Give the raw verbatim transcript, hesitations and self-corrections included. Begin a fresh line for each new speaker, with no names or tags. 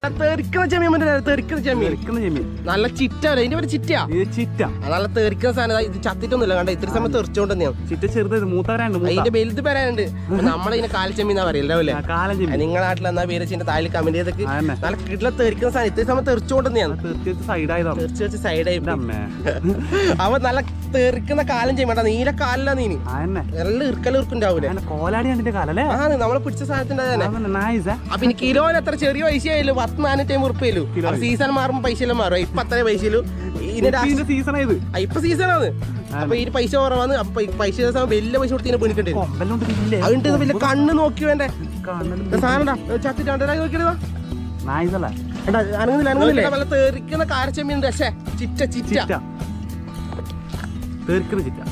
തെറിക്കുന്ന ചെമ്മീൻ തെറിക്കുന്ന ചെമ്മീൻ
ചെമ്മീൻ
നല്ല ചിറ്റ ഇതിന്റെ പേര് ചിറ്റ
ചിറ്റ
നല്ല തെറിക്കുന്ന സാധനം ഇത് ചത്തിട്ടൊന്നുമില്ല കണ്ട ഇത്ര സമയം തെറിച്ചോണ്ട് തന്നെയാണ്
ചിറ്റ ചെറുത് മൂത്തവരാണ്ട്
അതിന്റെ വലുത് പേരാനുണ്ട് നമ്മളതിനെ കാലച്ചെമ്മീന്നാ പറയല്ലേ നിങ്ങളുടെ നാട്ടിൽ എന്നാ പേര് വെച്ചിട്ട് താഴെ കമന്റ് ചെയ്തൊക്കെ നല്ല കിട്ടില്ല തെറിക്കുന്ന സാധനം ഇത്ര സമയം തെറിച്ചോണ്ട് തന്നെയാണ് തെറിച്ച് വെച്ച് സൈഡായി അവ നല്ല തെറിക്കുന്ന കാലം ചെയ്യണ്ട നീല കാലില്ല നീന് നല്ല ഇറുക്കല ഇറുക്കുണ്ടാവൂലേ ആ നമ്മളെ പിടിച്ച സാധനത്തിന്റെ അപ്പൊ ഇനി കിലോന് എത്ര ചെറിയ പൈസ ആയാലും പത്ത് നാനൂറ്റി അമ്പത് ഉറുപ്പയല്ലോ സീസൺ മാറുമ്പോ പൈസ എല്ലാം മാറും ഇപ്പൊ അത്ര പൈസയിലും ഇപ്പൊ സീസണാണ് അപ്പൊ ഈ പൈസ കുറവാണ് അപ്പൊ പൈസ വലിയ പൈസ കൊടുത്ത് പണിക്കണ്ടേ അതുകൊണ്ട് വലിയ കണ്ണ് നോക്കി വേണ്ടേ സാധനം ചത്തിട്ടാ നോക്കിയതാ തെറിക്കുന്ന കാരച്ചെമ്മീൻ പക്ഷേ ചിറ്റ ചിറ്റ
തെറിക്കുന്ന ചിറ്റ